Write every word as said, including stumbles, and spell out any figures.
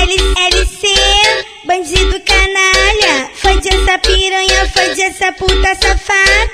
L C, bandido canalha. Fode essa piranha, fode essa puta safada.